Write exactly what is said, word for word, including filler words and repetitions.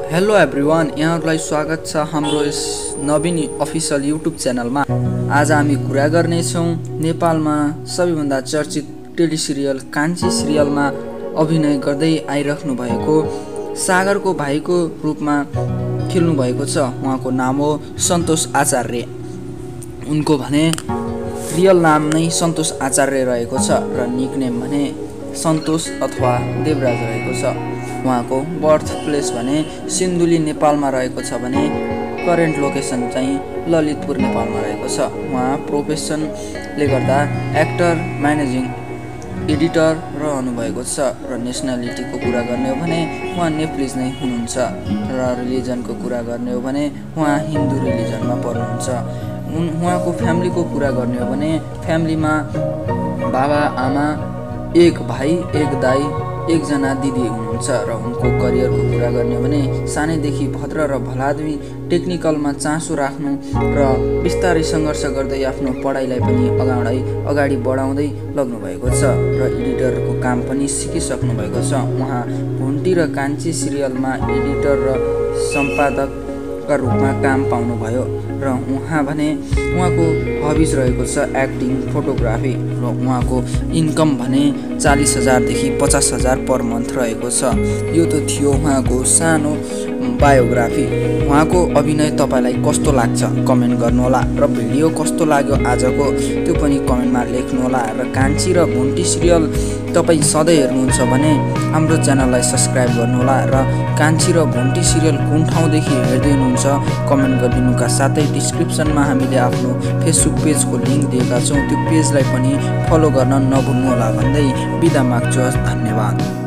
Hello everyone, यहाँहरूलाई स्वागत छ हाम्रो यस नवीन अफिसियल युट्युब च्यानलमा। आज हामी कुरा गर्नेछौँ नेपालमा सबैभन्दा चर्चित टेलिसिरियल कान्छी सिरियलमा अभिनय गर्दै आइराख्नु भएको सागरको भाइको रूपमा खेल्नु भएको छ। उहाँको नाम हो सन्तोष आचार्य। उनको भने रियल नाम नै सन्तोष आचार्य रहेको छ र निकनेम भने सन्तोष अथवा देवराज रहेको छ। उहाँको बर्थ प्लेस भने सिन्धुली नेपालमा रहेको छ भने करेन्ट लोकेसन चाहिँ ललितपुर नेपालमा रहेको छ। उहाँ प्रोफेसनले गर्दा एक्टर, म्यानेजिङ एडिटर रहनु भएको छ र नेसनालिटीको कुरा गर्ने हो भने उहाँ नेपालीज नै हुनुहुन्छ र रिलिजनको कुरा गर्ने हो भने उहाँ हिन्दू रिलिजनमा पर्नुहुन्छ। उहाँको फ्यामिलीको कुरा गर्ने हो भने फ्यामिलीमा बाबा आमा, एक भाइ, एक दाइ, एकजना दिदी हुनुहुन्छ र उनको करियरको कुरा गर्ने हो भने सानैदेखि भद्र र भलाद्मी टेक्निकलमा चासो राख्नु र बिस्तारै सङ्घर्ष गर्दै आफ्नो पढाइलाई पनि अगाडि अगाडि बढाउँदै लग्नु भएको छ र एडिटरको काम पनि सिकिसक्नु भएको छ। उहाँ भुन्टी र कान्छी सिरियलमा एडिटर र सम्पादकका रूपमा काम पाउनुभयो र उहाँ भने उहाँको हबिज रहेको छ एक्टिङ, फोटोग्राफी र उहाँको इन्कम भने चालिस हजारदेखि पचास हजार पर मन्थ रहेको छ। यो त थियो उहाँको सानो बायोग्राफी। उहाँको अभिनय तपाईँलाई कस्तो लाग्छ कमेन्ट गर्नुहोला र भिडियो कस्तो लाग्यो आजको त्यो पनि कमेन्टमा लेख्नुहोला र कान्छी र भुन्टी सिरियल तपाईँ सधैँ हेर्नुहुन्छ भने हाम्रो च्यानललाई सब्सक्राइब गर्नुहोला र कान्छी र भुन्टी सिरियल कुन ठाउँदेखि हेर्दै हुनुहुन्छ कमेन्ट गरिदिनुका साथै डिस्क्रिप्सनमा हामीले आफ्नो फेसबुक पेजको लिङ्क दिएका छौँ, त्यो पेजलाई पनि फलो गर्न नभुल्नुहोला भन्दै बिदा माग्छु। धन्यवाद।